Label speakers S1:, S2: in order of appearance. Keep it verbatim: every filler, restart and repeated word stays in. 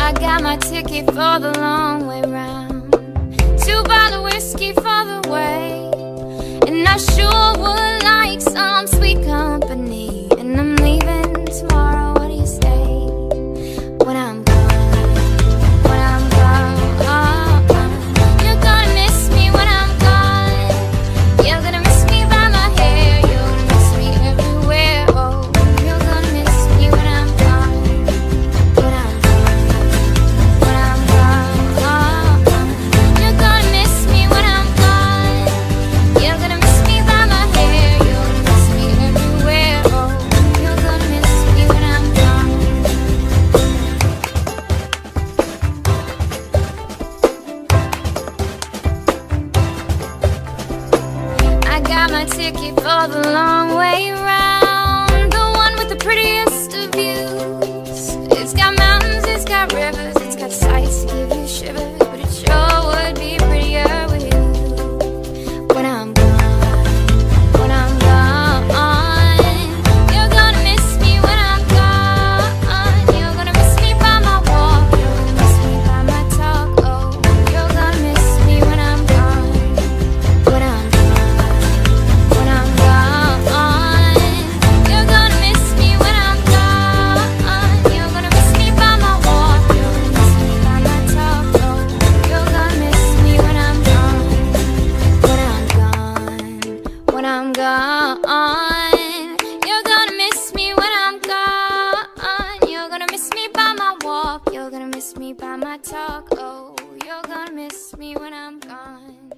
S1: I got my ticket for the long way round, two bottle whiskey for the way, and I sure would like some sweet company. And I'm leaving tomorrow, what do you say? When I'm gone, when I'm gone, you're gonna miss me when I'm gone. You're gonna miss me by my hair, you're gonna miss me everywhere. Oh, you're gonna miss me when I'm gone, when I'm gone, when I'm gone. You're gonna miss me when I'm gone. You're gonna miss me by my hair, you're gonna miss me everywhere. Oh, you're gonna miss me when I'm gone. I got my ticket for the long way round, the one with the prettiest of views. It's got mountains, it's got rivers, it's got sights to give you shivers, but it sure would be prettier with you. When I'm gone, when I'm gone, you're gonna miss me when I'm gone. You're gonna miss me by my walk, you're gonna miss me by my talk. Oh, you're gonna miss me when I'm gone, when I'm gone, when I'm gone. You're gonna miss me when I'm gone. You're gonna miss me by my walk, you're gonna miss me by my talk. Oh, you're gonna miss me when I'm gone, when I'm gone, when I'm gone. You're gonna miss me when I'm gone. You're gonna miss me by my walk, you're gonna miss me by my talk. Oh, you're gonna miss me when I'm gone.